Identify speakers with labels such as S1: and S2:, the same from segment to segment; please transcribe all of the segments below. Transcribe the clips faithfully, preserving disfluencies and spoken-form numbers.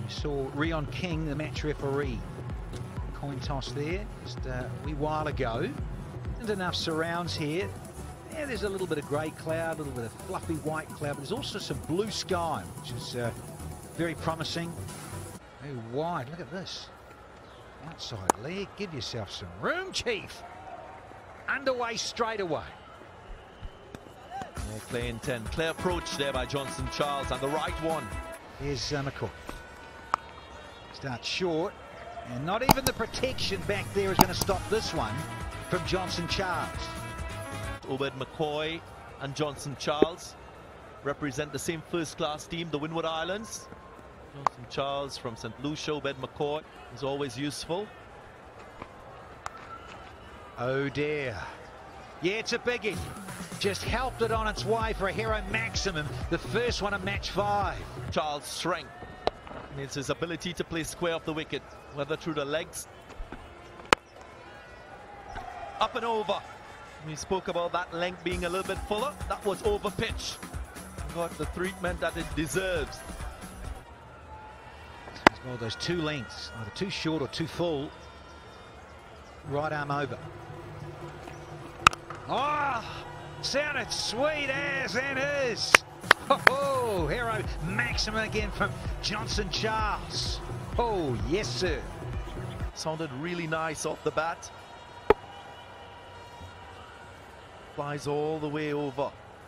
S1: You saw Rion King, the match referee. Coin toss there just a wee while ago. Isn't enough surrounds here. Yeah, there's a little bit of grey cloud, a little bit of fluffy white cloud, but there's also some blue sky, which is uh, very promising. Very wide, look at this. Outside leg, give yourself some room, Chief. Underway straight away.
S2: More play intent. Clear approach there by Johnson Charles, and the right one.
S1: Here's uh, McCoy. Starts short, and not even the protection back there is going to stop this one from Johnson Charles.
S2: Obed McCoy and Johnson Charles represent the same first-class team, the Windward Islands. Johnson Charles from Saint Lucia, Obed McCoy is always useful.
S1: Oh dear. Yeah, it's a biggie. Just helped it on its way for a hero maximum, the first one of match five.
S2: Charles' strength is his ability to play square off the wicket, whether through the legs. Up and over. We spoke about that length being a little bit fuller. That was over pitch. Got the treatment that it deserves.
S1: As well, those two lengths, either too short or too full. Right arm over. Oh, sounded sweet as and is. Oh, hero maximum again from Johnson Charles. Oh, yes, sir.
S2: Sounded really nice off the bat. Flies all the way over.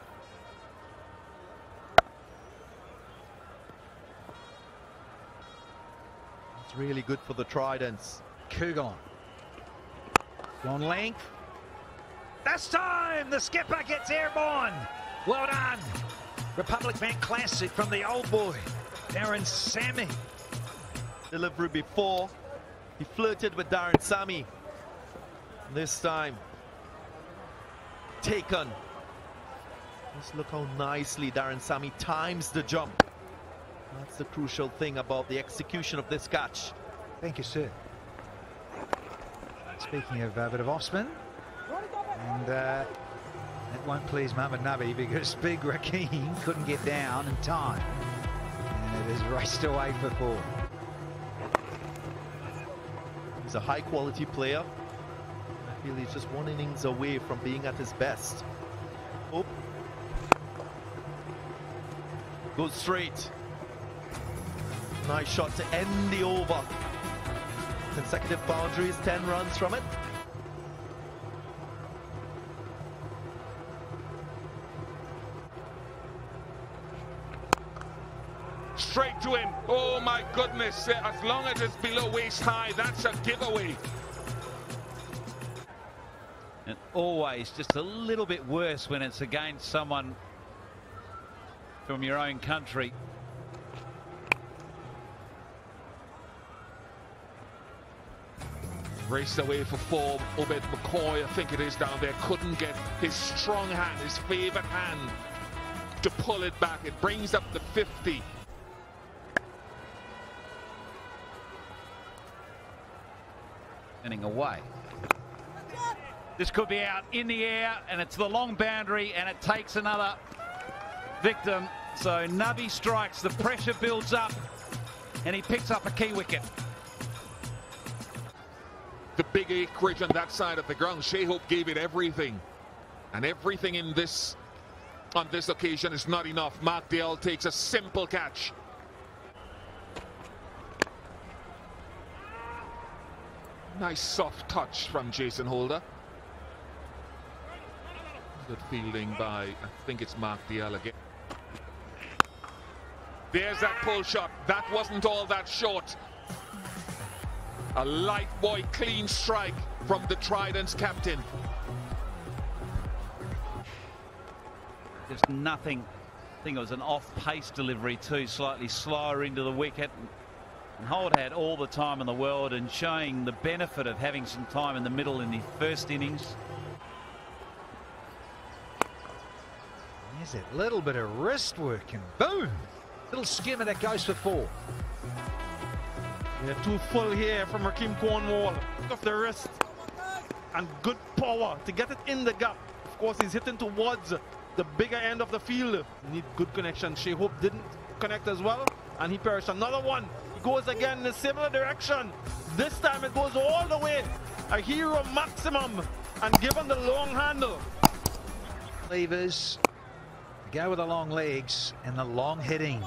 S2: It's really good for the Tridents.
S1: Kugelon. Long length. This time the skipper gets airborne. Well done. Republic Bank Classic from the old boy, Darren Sammy.
S2: Delivery before, he flirted with Darren Sammy. This time, taken. Just look how nicely Darren Sammy times the jump. That's the crucial thing about the execution of this catch.
S1: Thank you, sir. Speaking of a bit of off-spin, and uh, it won't please Mohamed Nabi because big Rakeem couldn't get down in time, and it has raced away for four.
S2: He's a high-quality player. I feel he's just one innings away from being at his best. Oh. Goes straight. Nice shot to end the over. Consecutive boundaries, ten runs from it.
S3: Straight to him. Oh my goodness. As long as it's below waist high, that's a giveaway.
S4: And always just a little bit worse when it's against someone from your own country.
S3: Raced away for four. Obed McCoy, I think it is down there, couldn't get his strong hand, his favourite hand, to pull it back. It brings up the fifty.
S4: Turning away. This could be out in the air, and it's the long boundary, and it takes another victim. So Nabi strikes, the pressure builds up, and he picks up a key wicket.
S3: The big acreage on that side of the ground, Shai Hope gave it everything. And everything in this, on this occasion, is not enough. Mark Dale takes a simple catch. Nice soft touch from Jason Holder. Good fielding by, I think it's Mark Dale again. There's that pull shot. That wasn't all that short. A light boy clean strike from the Trident's captain.
S4: Just nothing. I think it was an off-pace delivery too, slightly slower into the wicket. And Holt had all the time in the world and showing the benefit of having some time in the middle in the first innings.
S1: There's that little bit of wrist work and boom! Little skimmer that goes for four.
S5: Yeah, too full here from Rakeem Cornwall. Off the wrist. And good power to get it in the gap. Of course, he's hitting towards the bigger end of the field. Need good connection. Shai Hope didn't connect as well. And he perished another one. He it goes again in a similar direction. This time it goes all the way. A hero maximum and given the long handle.
S1: Levers go with the long legs and the long hitting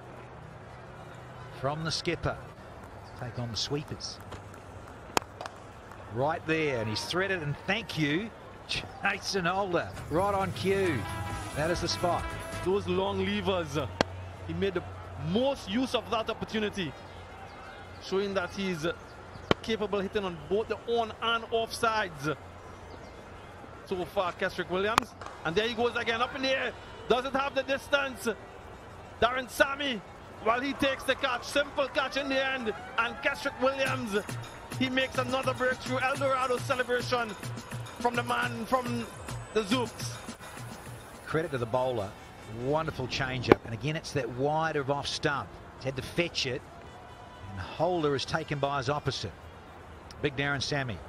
S1: from the skipper. Take on the sweepers. Right there, and he's threaded, and thank you, Jason Holder, right on cue. That is the spot.
S5: Those long levers, uh, he made the most use of that opportunity, showing that he's uh, capable of hitting on both the on and off sides. So far, Kesrick Williams, and there he goes again, up in the air. Doesn't have the distance. Darren Sammy, while he takes the catch, simple catch in the end, and Kesrick Williams, he makes another breakthrough. El Dorado celebration from the man from the Zooks.
S1: Credit to the bowler, wonderful change-up, and again it's that wide of off stump. He's had to fetch it, and Holder is taken by his opposite. Big Darren Sammy.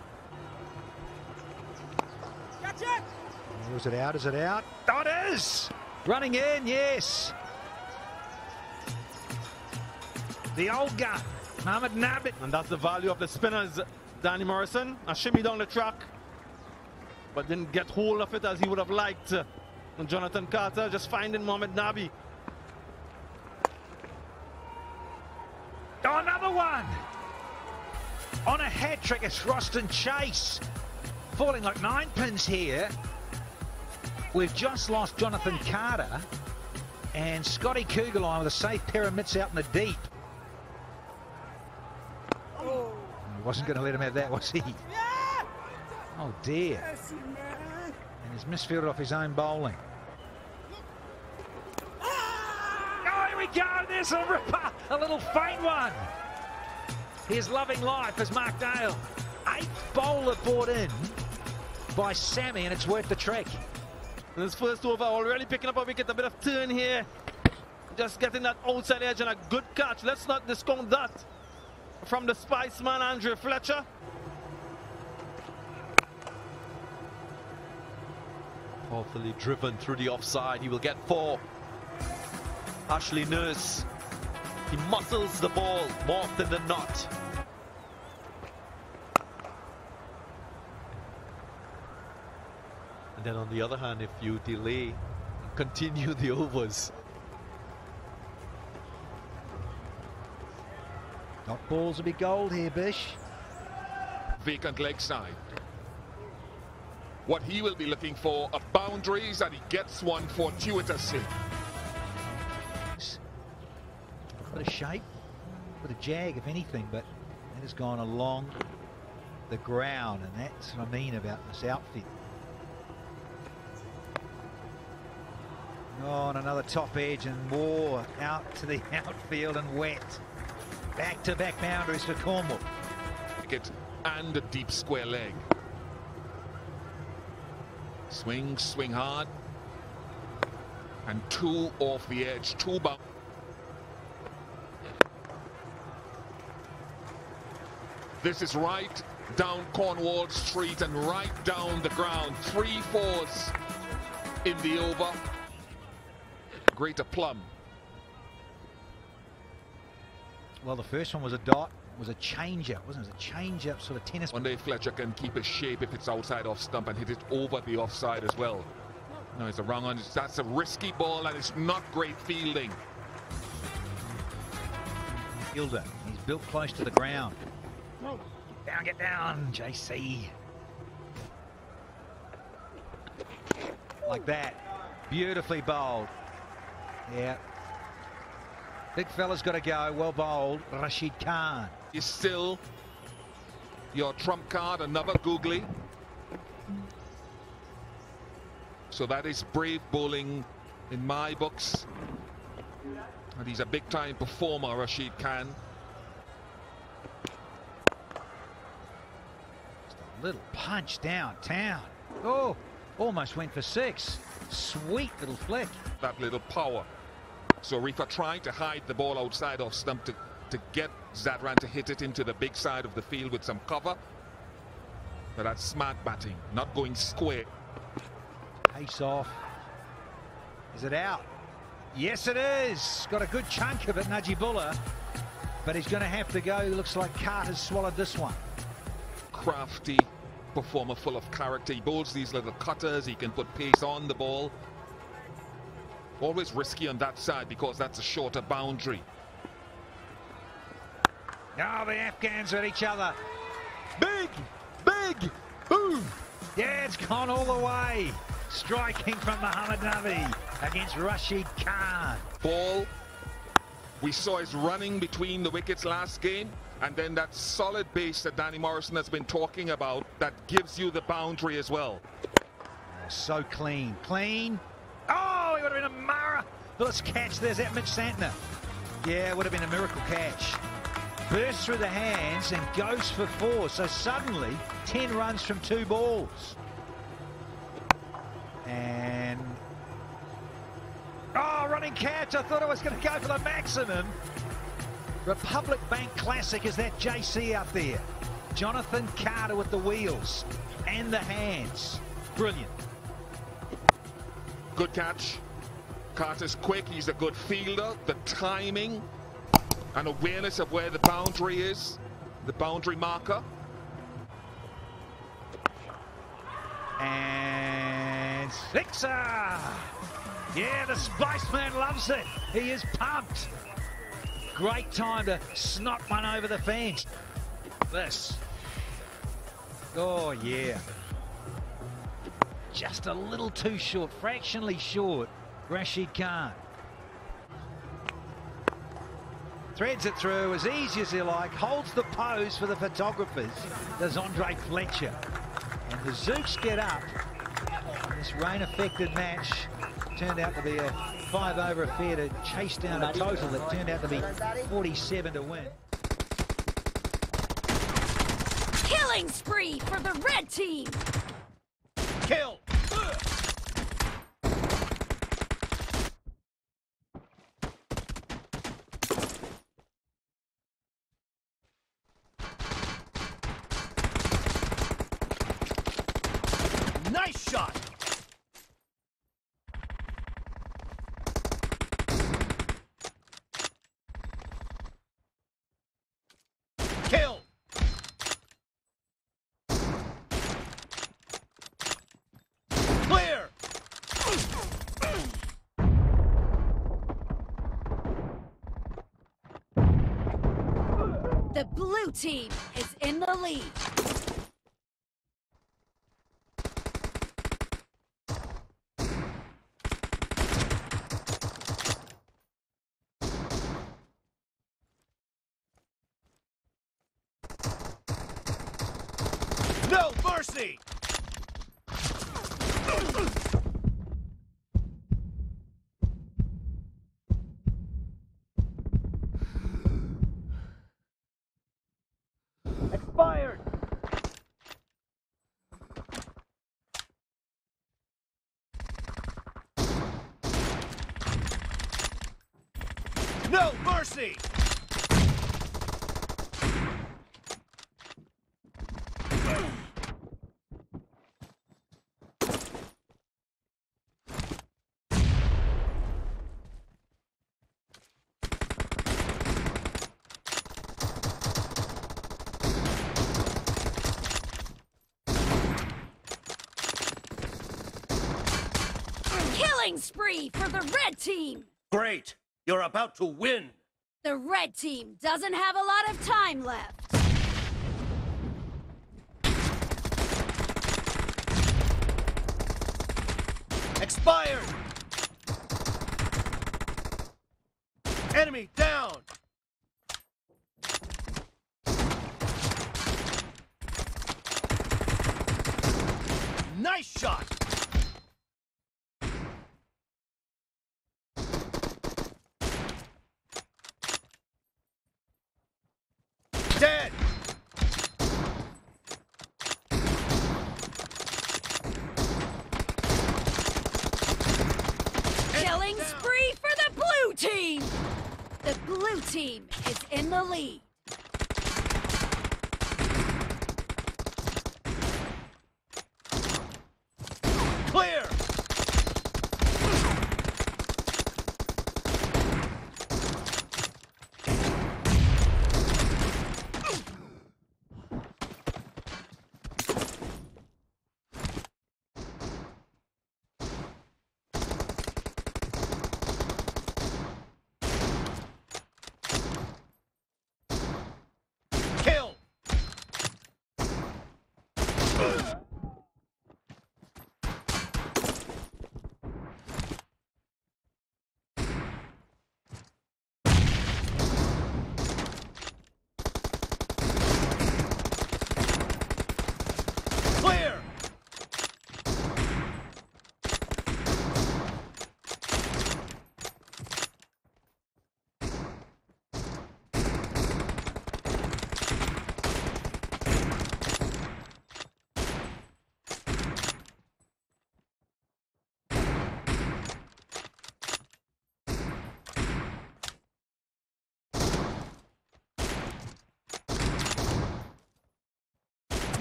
S6: Catch it!
S1: Oh, is it out? Is it out? Oh, it is! Running in, yes. The old gun, Mohamed Nabi.
S5: And that's the value of the spinners. Danny Morrison, a shimmy down the track, but didn't get hold of it as he would have liked. And Jonathan Carter just finding Mohamed Nabi.
S1: Oh, another one! On a hat trick, it's Roston Chase. Falling like nine pins here. We've just lost Jonathan Carter, and Scotty Kugelheim with a safe pair of mitts out in the deep.
S6: Oh.
S1: He wasn't going to let him have that, was he?
S6: Yeah.
S1: Oh dear.
S6: Yes, man.
S1: And he's misfielded off his own bowling. Oh, here we go. There's a ripper. A little faint one. Here's loving life as Mark Dale. Eighth bowler brought in by Sammy, and it's worth the trek.
S5: In his first over, already picking up a wicket, a bit of turn here. Just getting that outside edge and a good catch. Let's not discount that from the Spiceman, Andre Fletcher.
S2: Powerfully driven through the offside. He will get four. Ashley Nurse, he muscles the ball more often than not. And then on the other hand, if you delay, continue the overs.
S1: Dot balls will be gold here, Bish.
S3: Vacant leg side. What he will be looking for are boundaries, and he gets one fortuitously.
S1: A bit of shape, a bit of jag, if anything, but that has gone along the ground, and that's what I mean about this outfit. Oh, and another top edge, and more out to the outfield and wet. Back-to-back boundaries for Cornwall.
S3: It and a deep square leg. Swing, swing hard. And two off the edge, two bounce. This is right down Cornwall Street and right down the ground. Three fours in the over. Greater Plum.
S1: Well, the first one was a dot, was a change-up, wasn't it? It was a change-up sort of tennis.
S3: One day Fletcher can keep his shape if it's outside off stump and hit it over the offside as well. No, it's a wrong one. That's a risky ball and it's not great fielding.
S1: Fielder, he's built close to the ground. Get down, get down, J C. Like that. Beautifully bowled. Yeah. Big fella's got to go. Well bowled. Rashid Khan.
S3: Is still your trump card, another googly. So that is brave bowling in my books. And he's a big time performer, Rashid Khan.
S1: Just a little punch downtown. Oh, almost went for six. Sweet little flick.
S3: That little power. So Reefer trying to hide the ball outside off stump to, to get Zadran to hit it into the big side of the field with some cover. But that's smart batting, not going square.
S1: Pace off. Is it out? Yes, it is. Got a good chunk of it, Najibullah. but he's going to have to go. Looks like Carter's swallowed this one.
S3: Crafty performer, full of character. He bowls these little cutters. He can put pace on the ball. Always risky on that side because that's a shorter boundary.
S1: Now the Afghans at each other.
S5: Big, big, boom.
S1: Yeah, it's gone all the way. Striking from Mohammad Nabi against Rashid Khan.
S3: Ball, we saw his running between the wickets last game, and then that solid base that Danny Morrison has been talking about that gives you the boundary as well.
S1: So clean, clean. Oh, he would have been a marvellous catch. There's that Mitch Santner. Yeah, it would have been a miracle catch. Bursts through the hands and goes for four. So suddenly, ten runs from two balls. And... oh, running catch. I thought I was going to go for the maximum. Republic Bank Classic is that J C out there. Jonathan Carter with the wheels and the hands. Brilliant.
S3: Good catch. Carter's quick. He's a good fielder. The timing and awareness of where the boundary is, the boundary marker.
S1: And sixer! Yeah, the Spice Man loves it. He is pumped. Great time to snot one over the fence. This. Oh, yeah. Just a little too short, fractionally short, Rashid Khan. Threads it through as easy as he like, holds the pose for the photographers, does Andre Fletcher. And the Zooks get up in this rain-affected match. Turned out to be a five-over affair to chase down a total that turned out to be forty-seven to win.
S7: Killing spree for the red team!
S4: Kill! Nice shot! Kill! Clear!
S7: The blue team is in the lead.
S4: No mercy! Expired! No mercy!
S7: Killing spree for the red team!
S8: Great! You're about to win!
S7: The red team doesn't have a lot of time left.
S8: Expired! Enemy down!
S4: Nice shot!
S8: Dead!
S7: Killing spree for the blue team! The blue team is in the lead.
S4: Clear!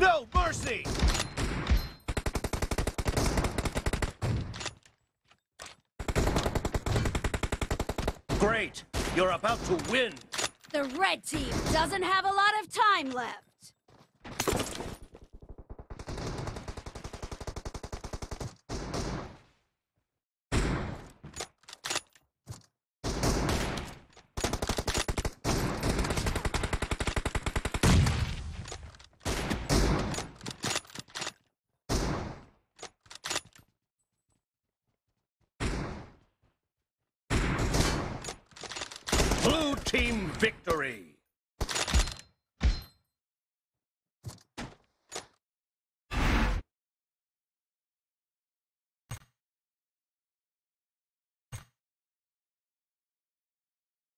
S8: No mercy! Great! You're about to win!
S7: The red team doesn't have a lot of time left.
S8: Blue team victory!